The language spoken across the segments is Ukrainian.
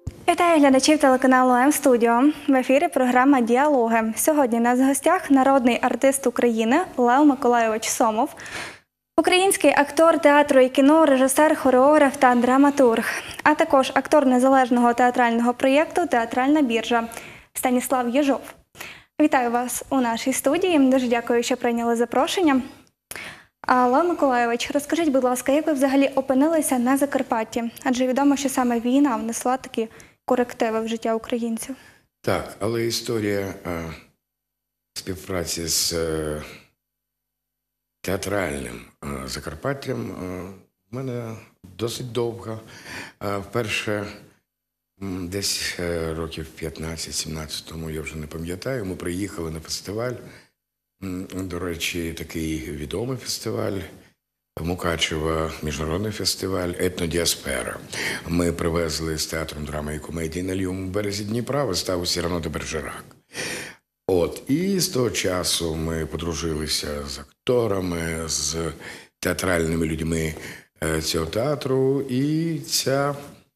Вітаю глядачів телеканалу М-студіо. В ефірі програма «Діалоги». Сьогодні у нас в гостях народний артист України Лев Миколайович Сомов, український актор театру і кіно, режисер, хореограф та драматург, а також актор незалежного театрального проєкту «Театральна біржа» Станіслав Єжов. Вітаю вас у нашій студії. Дуже дякую, що прийняли запрошення. Лев Миколайович, розкажіть, будь ласка, як ви взагалі опинилися на Закарпатті? Адже відомо, що саме війна внесла такі корективи в життя українців. Так, але історія співпраці з театральним Закарпаттям в мене досить довга. Вперше десь років 15-17 тому, я вже не пам'ятаю, ми приїхали на фестиваль. До речі, такий відомий фестиваль Мукачева, міжнародний фестиваль «Етнодіаспера». Ми привезли з театром драми і комедії на лівому березі Дніпра виставу «Сірано де Бержерак». І з того часу ми подружилися з акторами, з театральними людьми цього театру, і ця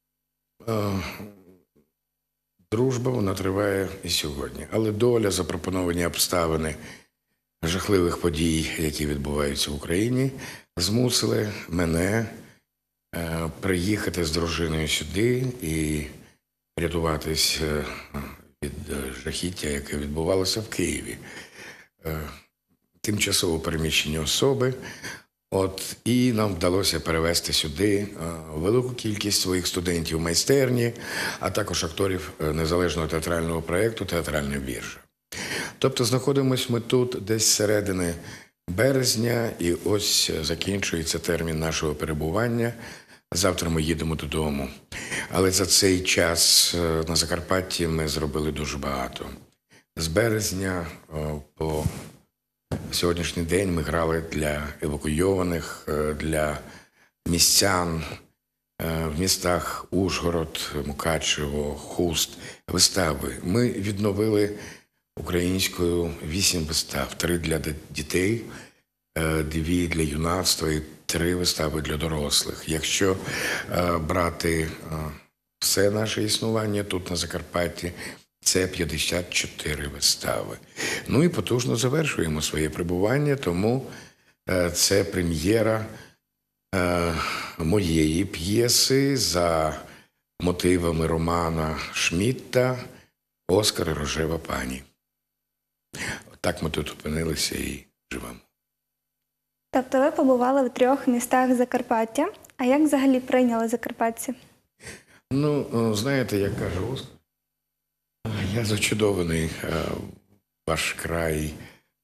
дружба, вона триває і сьогодні. Але доля, запропоновані обставини жахливих подій, які відбуваються в Україні, змусили мене приїхати з дружиною сюди і рятуватись від жахіття, яке відбувалося в Києві. Тимчасово переміщені особи. І нам вдалося перевезти сюди велику кількість своїх студентів майстерні, а також акторів незалежного театрального проєкту «Театральна біржа». Тобто знаходимося ми тут десь з середини березня, і ось закінчується термін нашого перебування. Завтра ми їдемо додому. Але за цей час на Закарпатті ми зробили дуже багато. З березня по сьогоднішній день ми грали для евакуйованих, для містян в містах Ужгород, Мукачево, Хуст вистави. Ми відновили українською 8 вистав, 3 для дітей, 2 для юнацтва і 3 вистави для дорослих. Якщо брати все наше існування тут на Закарпатті, це 54 вистави. І потужно завершуємо своє перебування, тому це прем'єра моєї п'єси за мотивами романа Шмідта «Оскар і рожева пані». Так ми тут опинилися і живемо. Тобто ви побували в 3 містах Закарпаття. А як взагалі прийняли закарпатці? Знаєте, як каже Оскар, я зачудований. Ваш край,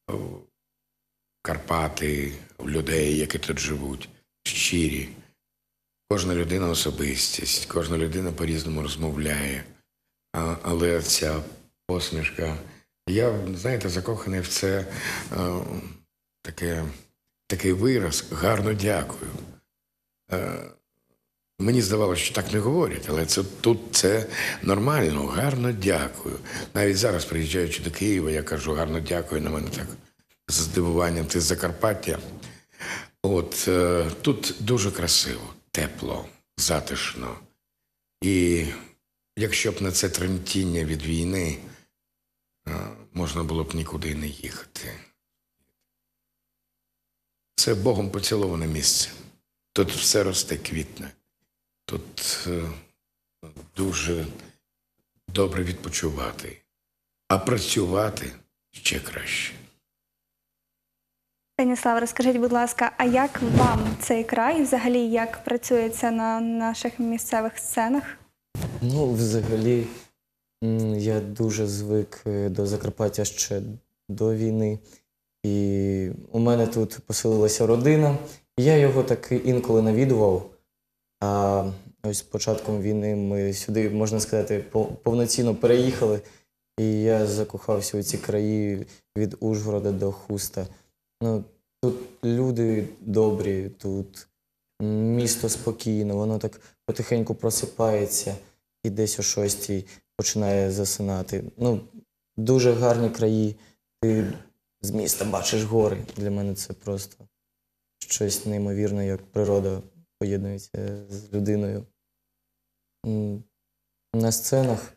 Карпати, людей, які тут живуть, щирі. Кожна людина – особистість, кожна людина по-різному розмовляє. Але ця посмішка, я, знаєте, закоханий в це такий вираз «гарно дякую». Мені здавалося, що так не говорять, але тут це нормально, «гарно дякую». Навіть зараз, приїжджаючи до Києва, я кажу «гарно дякую», на мене так з здивуванням, ти з Закарпаття. Тут дуже красиво, тепло, затишно. І якщо б не це тремтіння від війни, можна було б нікуди не їхати. Це Богом поціловане місце. Тут все росте, квітне. Тут дуже добре відпочивати, а працювати ще краще. Станіслав, розкажіть, будь ласка, а як вам цей край, взагалі, як працюється на наших місцевих сценах? Взагалі, я дуже звик до Закарпаття ще до війни. І у мене тут поселилася родина. Я його таки інколи навідував. А ось з початком війни ми сюди, можна сказати, повноцінно переїхали. І я закохався у ці краї від Ужгорода до Хуста. Тут люди добрі, тут місто спокійне, воно так потихеньку просипається і десь о 6-й починає засинати. Дуже гарні краї. Ти з міста бачиш гори. Для мене це просто щось неймовірне, як природа поєднується з людиною. на сценах.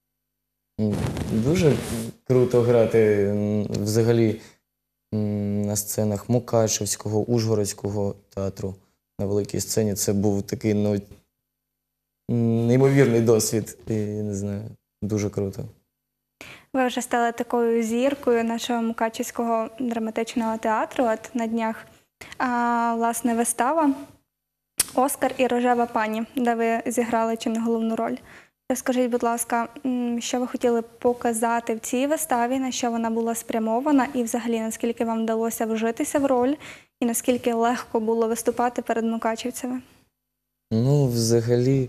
Дуже круто грати взагалі на сценах Мукачевського, Ужгородського театру на великій сцені. Це був такий неймовірний досвід. І, не знаю, дуже круто. Ви вже стали такою зіркою нашого Мукачевського драматичного театру. От на днях, власне, вистава «Оскар і рожева пані», де ви зіграли чи не головну роль. Розкажіть, будь ласка, що ви хотіли показати в цій виставі, на що вона була спрямована, і взагалі, наскільки вам вдалося вжитися в роль, і наскільки легко було виступати перед мукачівцями? Ну, взагалі,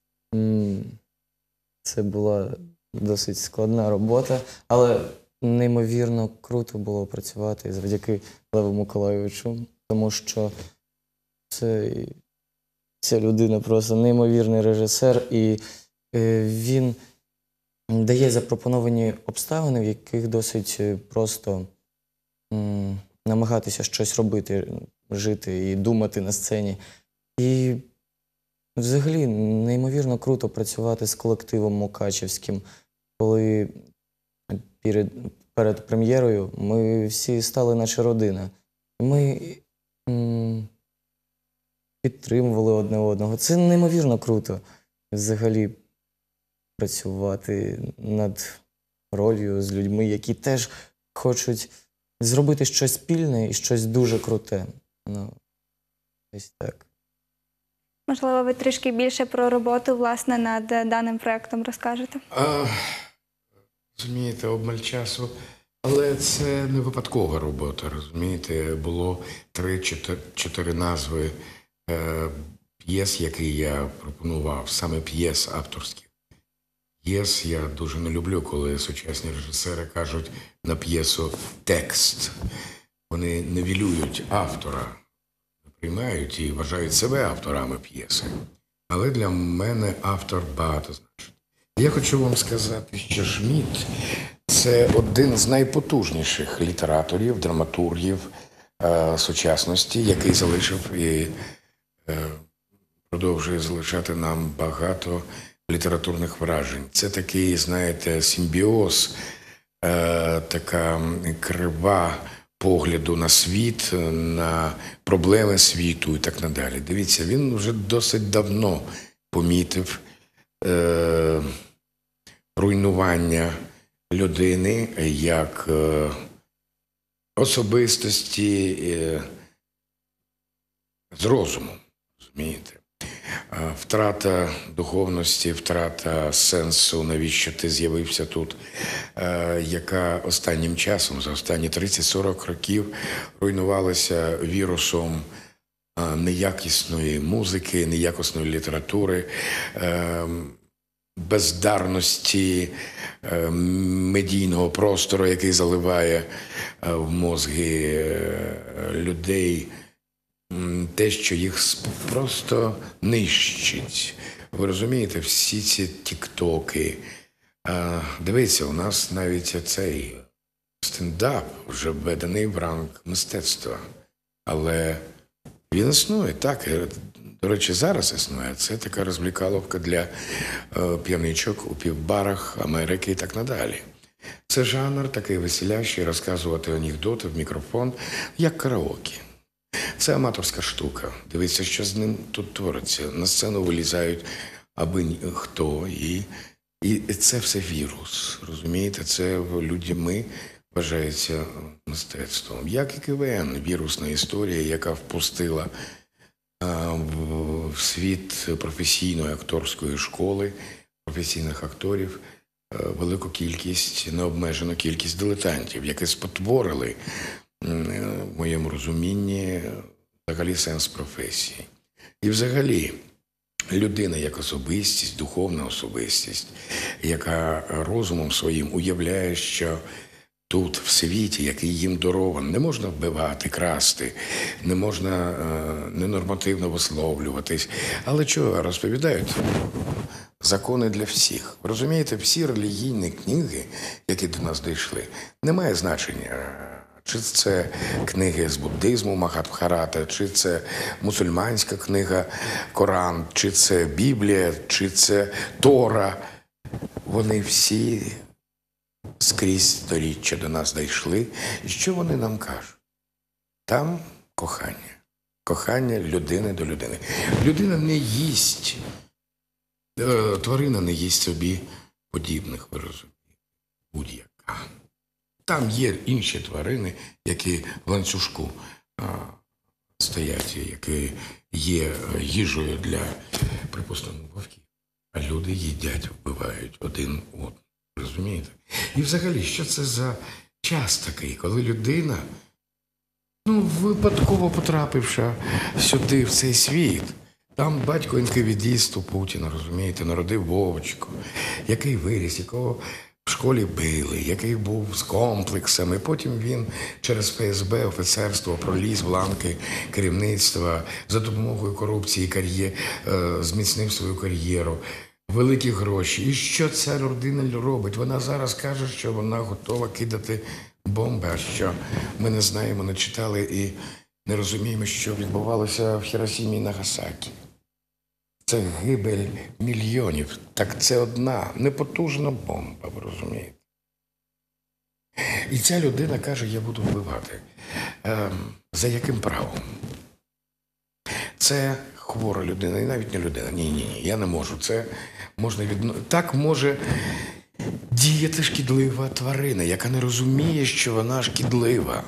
це була досить складна робота, але неймовірно круто було працювати завдяки Леву Миколайовичу, тому що ця людина просто неймовірний режисер, і він дає запропоновані обставини, в яких досить просто намагатися щось робити, жити і думати на сцені. І взагалі неймовірно круто працювати з колективом мукачевським, коли перед прем'єрою ми всі стали наче родина. Ми підтримували одне одного. Це неймовірно круто взагалі працювати над ролью з людьми, які теж хочуть зробити щось спільне і щось дуже круте. Ну, ось так. Можливо, ви трішки більше про роботу, власне, над даним проєктом розкажете? Розумієте, обмаль часу. Але це не випадкова робота, розумієте. Було 3-4 назви п'єс, які я пропонував, саме п'єс авторських. П'єс я дуже не люблю, коли сучасні режисери кажуть на п'єсу «текст». Вони нівелюють автора, приймають і вважають себе авторами п'єси. Але для мене автор багатозначний. Я хочу вам сказати, що Шмідт – це один з найпотужніших літераторів, драматургів сучасності, який залишив і продовжує залишати нам багато літературних вражень. Це такий, знаєте, симбіоз, така крива погляду на світ, на проблеми світу і так надалі. Дивіться, він вже досить давно помітив руйнування людини як особистості з розуму, розумієте? Втрата духовності, втрата сенсу, навіщо ти з'явився тут, яка останнім часом, за останні 30-40 років, руйнувалася вірусом неякісної музики, неякісної літератури, бездарності медійного простору, який заливає в мозги людей те, що їх просто нищить. Ви розумієте, всі ці тіктоки. Дивіться, у нас навіть цей стендап вже введений в ранг мистецтва. Але він існує, так. До речі, зараз існує. Це така розвлікаловка для п'яничок у півбарах Америки і так надалі. Це жанр такий веселящий, розказувати анекдоти в мікрофон, як караоке. Це аматорська штука. Дивіться, що з ним тут твориться. На сцену вилізають аби хто. І це все вірус. Розумієте? Це людьми вважається мистецтвом. Як і КВН, вірусна історія, яка впустила в світ професійної акторської школи, професійних акторів, велику кількість, необмежену кількість дилетантів, які спотворили, в моєму розумінні, взагалі сенс професії. І взагалі, людина як особистість, духовна особистість, яка розумом своїм уявляє, що тут, в світі, який їм дарований, не можна вбивати, красти, не можна ненормативно висловлюватись. Але чого розповідають? Закони для всіх. Розумієте, всі релігійні книги, які до нас дійшли, не має значення. Чи це книги з буддизму Махабхарата, чи це мусульманська книга Коран, чи це Біблія, чи це Тора. вони всі скрізь сторіччя до нас дійшли. І що вони нам кажуть? Там кохання. Кохання людини до людини. Людина не їсть, тварина не їсть собі подібних, ви розумієте, будь-яка. Там є інші тварини, які в ланцюжку стоять, які є їжею для, припустимо, вовків. А люди їдять, вбивають один одного. Розумієте? І взагалі, що це за час такий, коли людина, випадково потрапивши сюди, в цей світ, там батько інквізиту Путіна, розумієте, народив Вовочку, який виріс, якого в школі били, який був з комплексами. Потім він через ФСБ, офіцерство проліз в ланки керівництва, за допомогою корупції зміцнив свою кар'єру, великі гроші. І що ця родина робить? Вона зараз каже, що вона готова кидати бомби, а що ми не знаємо, не читали і не розуміємо, що відбувалося в Хіросімі і Нагасакі. Це гибель мільйонів. Так це одна непотужна бомба, ви розумієте? І ця людина каже, я буду вбивати. За яким правом? Це хвора людина, і навіть не людина. Ні, я не можу. Це можна Так може діяти шкідлива тварина, яка не розуміє, що вона шкідлива.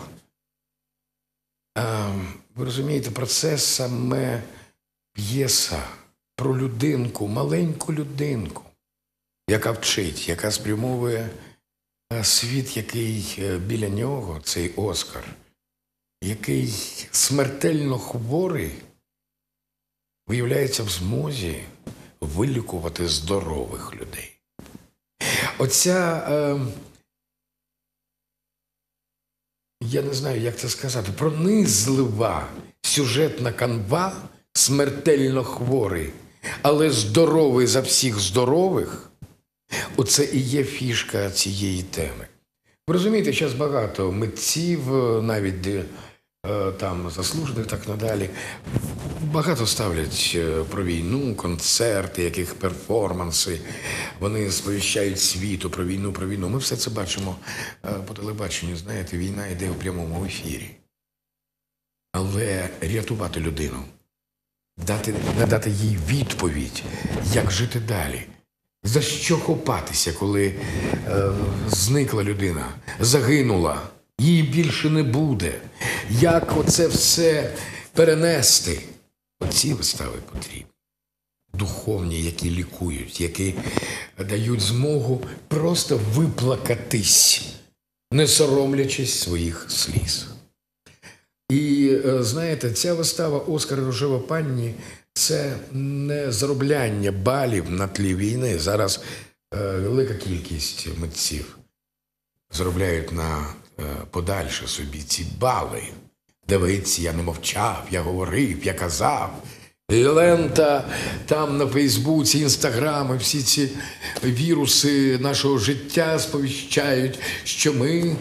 Ви розумієте, про це саме п'єса про людинку, маленьку людинку, яка вчить, яка спрямовує світ, який біля нього, цей Оскар, який смертельно хворий, виявляється в змозі вилікувати здорових людей. Оця, я не знаю, як це сказати, пронизлива сюжетна канва, смертельно хворий, але здоровий за всіх здорових, оце і є фішка цієї теми. Ви розумієте, зараз багато митців, навіть там заслужених, так надалі, багато ставлять про війну, концерти, яких перформанси, вони сповіщають світу про війну. Ми все це бачимо по телебаченню, знаєте, війна йде у прямому ефірі. Але рятувати людину, надати їй відповідь, як жити далі, за що хопатися, коли зникла людина, загинула, її більше не буде. Як оце все перенести? Оці вистави потрібні. Духовні, які лікують, які дають змогу просто виплакатись, не соромлячись своїх сліз. І, знаєте, ця вистава «Оскар і рожева пані» – це не заробляння балів на тлі війни. Зараз велика кількість митців заробляють на подальше собі ці бали. Дивіться, я не мовчав, я говорив, я казав. Лента там на Фейсбуці, Інстаграми, всі ці віруси нашого життя сповіщають, що ми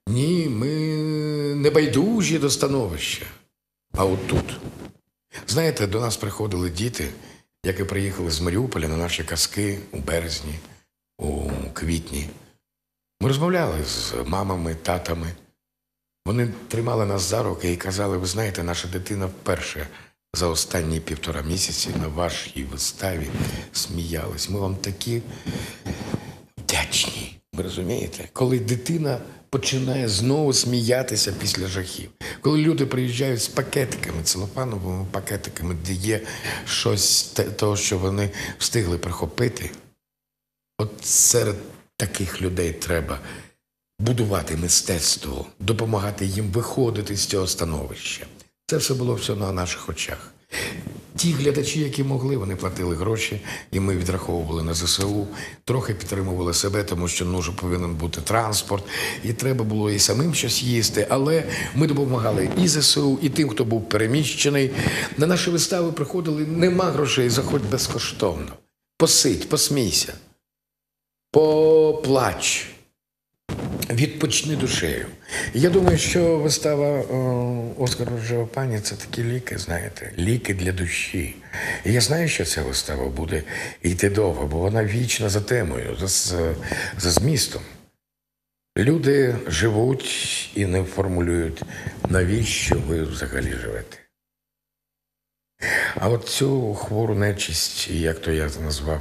не байдужі до становища. А от тут. Знаєте, до нас приходили діти, які приїхали з Маріуполя на наші казки у березні, у квітні. Ми розмовляли з мамами, татами. Вони тримали нас за руки і казали, ви знаєте, наша дитина вперше за останні 1,5 місяці на вашій виставі сміялась. Ми вам такі вдячні, ви розумієте? Коли дитина починає знову сміятися після жахів. Коли люди приїжджають з пакетиками, целофановими пакетиками, де є щось того, що вони встигли прихопити, от серед таких людей треба будувати мистецтво, допомагати їм виходити з цього становища. Це все було на наших очах. Ті глядачі, які могли, вони платили гроші, і ми відраховували на ЗСУ, трохи підтримували себе, тому що повинен бути транспорт, і треба було і самим щось їсти, але ми допомагали і ЗСУ, і тим, хто був переміщений. На наші вистави приходили, нема грошей, заходь безкоштовно. Посидь, посмійся, поплач. відпочни душею. Я думаю, що вистава «Оскар рожева пані» – це такі ліки, знаєте, ліки для душі. І я знаю, що ця вистава буде йти довго, бо вона вічна за темою, за змістом. Люди живуть і не формулюють, навіщо ви взагалі живете. А от цю хвору нечисть, як то я це назвав,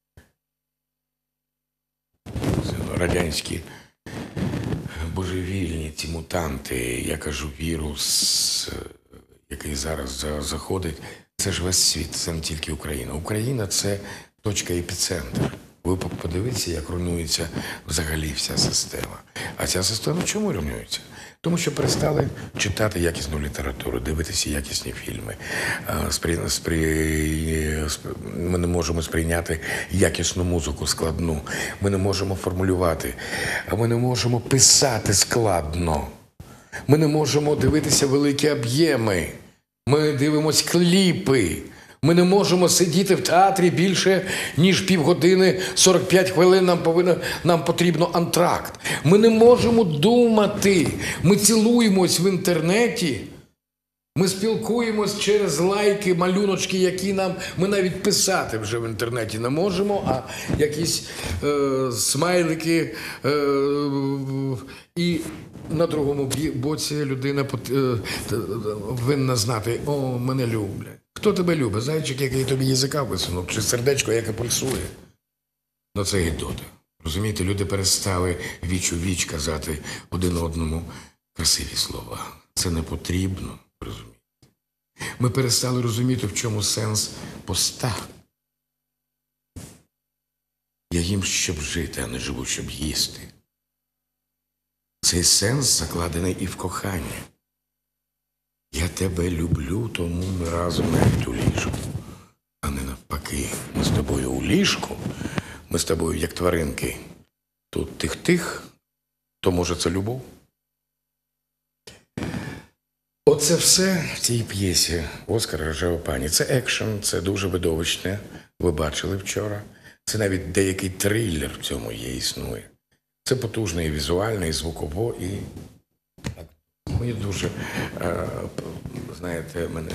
радянські божевільні ці мутанти, я кажу, вірус, який зараз заходить, це ж весь світ, це не тільки Україна. Україна – це точка епіцентр. Ви подивіться, як руйнується взагалі вся система. А ця система чому руйнується? Тому що перестали читати якісну літературу, дивитися якісні фільми. Ми не можемо сприйняти якісну музику складну. Ми не можемо формулювати. Ми не можемо писати складно. Ми не можемо дивитися великі об'єми. Ми дивимось кліпи. Ми не можемо сидіти в театрі більше, ніж півгодини, 45 хвилин нам потрібно антракт. Ми не можемо думати. Ми цілуємось в інтернеті. Ми спілкуємось через лайки, малюночки, які ми навіть писати вже в інтернеті не можемо, а якісь смайлики. І на другому боці людина повинна знати: о, мене люблять. Хто тебе любить? Зайчик, який тобі язика висунув, чи сердечко, яке пульсує? Ну це гідота. Розумієте, люди перестали віч у віч казати один одному красиві слова. Це не потрібно, розумієте. Ми перестали розуміти, в чому сенс поста. Я їм, щоб жити, а не живу, щоб їсти. Цей сенс закладений і в коханні. Я тебе люблю, тому ми разом навіть у ліжку. А не навпаки. Ми з тобою у ліжку, ми з тобою як тваринки. Тут тих-тих, то може це любов? Оце все в цій п'єсі «Оскар рожева пані». Це екшен, це дуже видовищне. Ви бачили вчора. Це навіть деякий трилер в цьому існує. Це потужно і візуально, і звуково, і... Мені дуже, знаєте, мене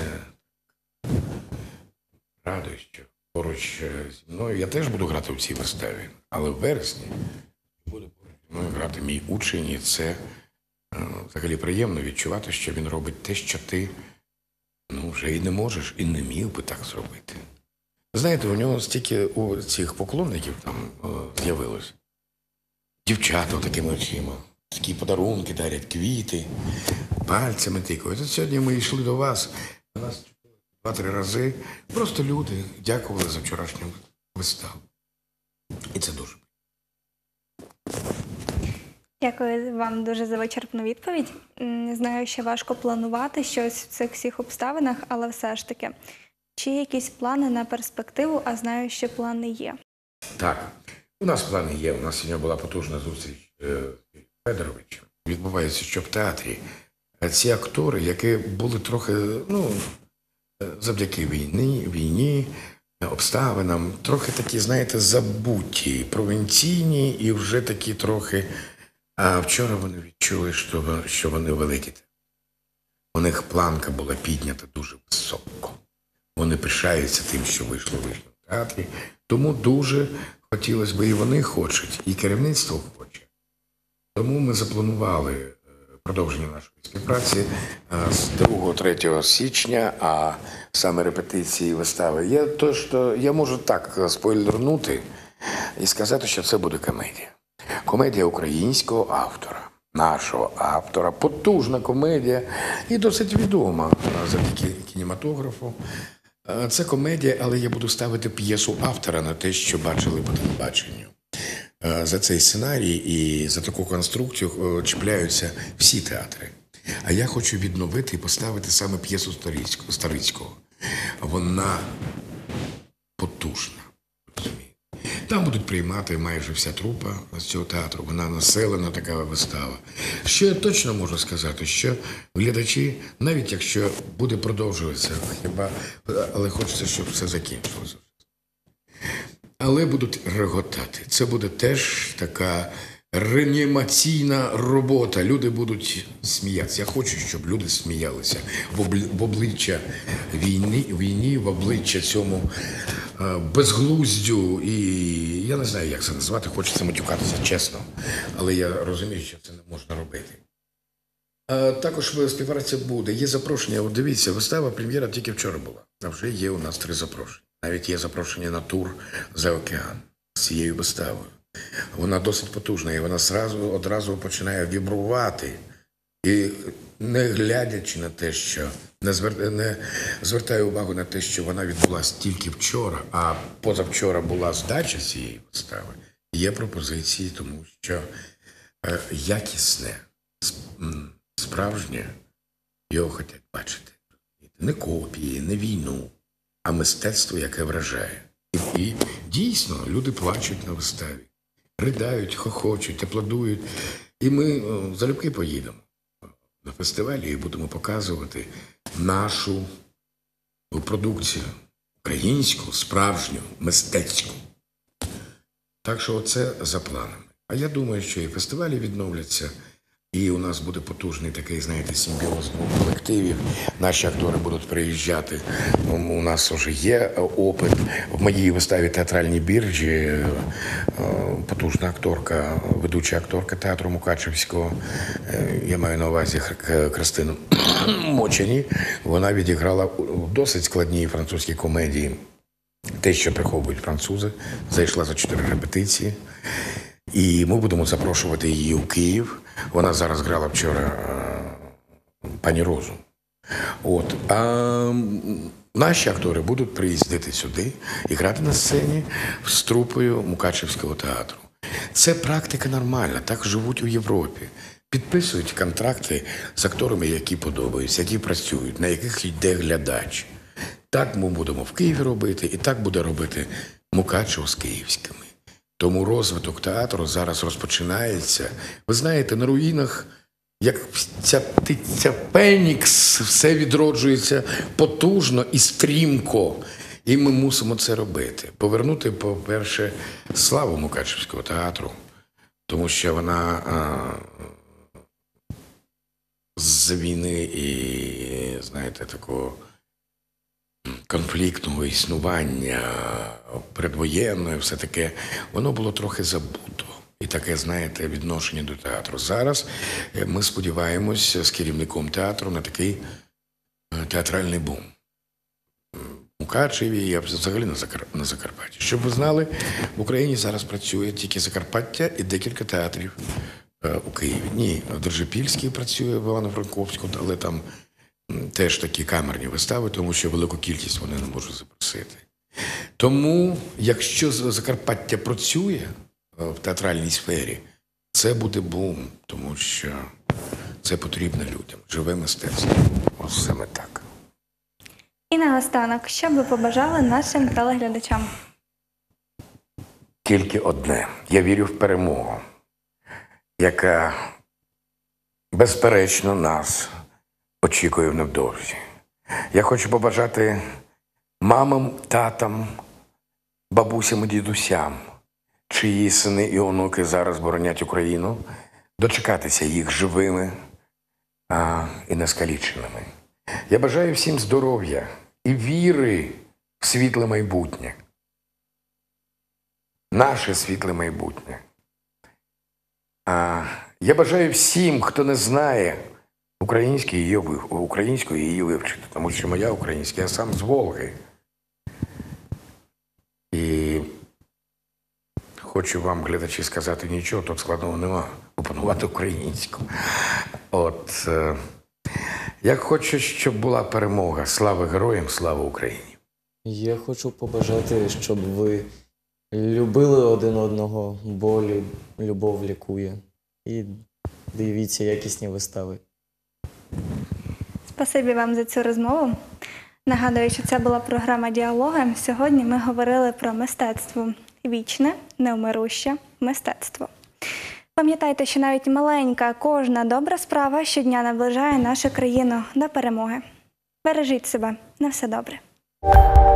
радує, що поруч зі мною, я теж буду грати в цій виставі, але в вересні буде поруч зі мною грати мій учень, і це взагалі приємно відчувати, що він робить те, що ти вже і не можеш, і не міг би так зробити. Знаєте, у нього стільки у цих поклонників там з'явилось. Дівчата такими очима. Такі подарунки дарять, квіти, пальцями тикають. От сьогодні ми йшли до вас, нас 2-3 рази. Просто люди дякували за вчорашню виставу. І це дуже. Дякую вам дуже за вичерпну відповідь. Знаю, що важко планувати щось в цих всіх обставинах, але все ж таки. Чи є якісь плани на перспективу, а знаю, що плани є? Так, у нас плани є. У нас сьогодні була потужна зустріч Федоровичем. Відбувається, що в театрі ці актори, які були трохи, завдяки війні, обставинам, трохи такі, знаєте, забуті, провінційні і вже такі трохи... А вчора вони відчули, що вони великі. У них планка була піднята дуже високо. Вони пишаються тим, що вийшло в театрі. Тому дуже хотілося б, і вони хочуть, і керівництво хоче. Тому ми запланували продовження нашої співпраці з 2-3 січня, а саме репетиції вистави. Я можу так спойлернути і сказати, що це буде комедія. Комедія українського автора, нашого автора, потужна комедія і досить відома завдяки кінематографу. Це комедія, але я буду ставити п'єсу автора на те, що бачили по телебаченню. За цей сценарій і за таку конструкцію чіпляються всі театри. А я хочу відновити і поставити саме п'єсу Старицького. Вона потужна, розумієте. Там будуть приймати майже вся трупа з цього театру. Вона населена, така вистава. Що я точно можу сказати, що глядачі, навіть якщо буде продовжуватися, але хочеться, щоб все закінчилося. Але будуть реготати. Це буде теж така реанімаційна робота. Люди будуть сміятися. Я хочу, щоб люди сміялися в обличчя війні, в обличчя цьому безглуздю. І я не знаю, як це назвати, хочеться матюкатися, чесно. Але я розумію, що це не можна робити. Також співпраця буде. Є запрошення. От дивіться, вистава, прем'єра тільки вчора була. А вже є у нас 3 запрошення. Навіть є запрошення на тур за океан з цією виставою. Вона досить потужна, і вона одразу починає вібрувати. І не глядячи на те, що не звертаю увагу на те, що вона відбулася тільки вчора, а позавчора була здача цієї вистави, є пропозиції, тому що якісне, справжнє, його хочуть бачити. Не копії, не війну, а мистецтво, яке вражає. І дійсно люди плачуть на виставі, ридають, хохочуть, аплодують. І ми залюбки поїдемо на фестивалі і будемо показувати нашу продукцію, українську, справжню, мистецьку. Так що це за планами. А я думаю, що і фестивалі відновляться, і у нас буде потужний такий, знаєте, симбіоз двох колективів. Наші актори будуть приїжджати. У нас вже є опит. В моїй виставі «Театральні біржі» потужна акторка, ведуча акторка театру Мукачевського, я маю на увазі Христину Мочані, вона відіграла в досить складній французькій комедії «Те, що приховують французи», зайшла за 4 репетиції. І ми будемо запрошувати її у Київ. Вона зараз грала вчора пані Розу. А наші актори будуть приїздити сюди і грати на сцені з трупою Мукачевського театру. Це практика нормальна, так живуть у Європі. Підписують контракти з акторами, які подобаються, які працюють, на яких йде глядач. Так ми будемо в Києві робити, і так буде робити Мукачево з київськими. Тому розвиток театру зараз розпочинається. Ви знаєте, на руїнах, як ця птиця Фенікс, все відроджується потужно і стрімко. І ми мусимо це робити. Повернути, по-перше, славу Мукачевського театру, тому що вона з війни і, знаєте, такого конфліктного існування, предвоєнної, все таке, воно було трохи забуто. І таке, знаєте, відношення до театру. Зараз ми сподіваємося з керівником театру на такий театральний бум. У Мукачеві і взагалі на Закарпатті. Щоб ви знали, в Україні зараз працює тільки Закарпаття і декілька театрів у Києві. Ні, Держипільський працює в Івано-Франковську, але там теж такі камерні вистави, тому що велику кількість вони не можуть запросити. Тому, якщо Закарпаття працює в театральній сфері, це буде бум, тому що це потрібно людям. Живе мистецтво. Ось саме так. І наостанок, що б ви побажали нашим телеглядачам? Тільки одне. Я вірю в перемогу, яка безперечно нас очікує невдовзі. Я хочу побажати мамам, татам, бабусям і дідусям, чиї сини і онуки зараз боронять Україну, дочекатися їх живими і нескаліченими. Я бажаю всім здоров'я і віри в світле майбутнє. Наше світле майбутнє. Я бажаю всім, хто не знає українською її вивчити, тому що моя українська, я сам з Волги. І хочу вам, глядачі, сказати, нічого тут складного нема. Опанувати українську. Я хочу, щоб була перемога. Слава героям, слава Україні. Я хочу побажати, щоб ви любили один одного, бо любов лікує. І дивіться якісні вистави. Спасибі вам за цю розмову. Нагадую, що це була програма «Діалоги». Сьогодні ми говорили про мистецтво. Вічне, невмируще мистецтво. Пам'ятайте, що навіть маленька, кожна добра справа щодня наближає нашу країну до перемоги. Бережіть себе. На все добре.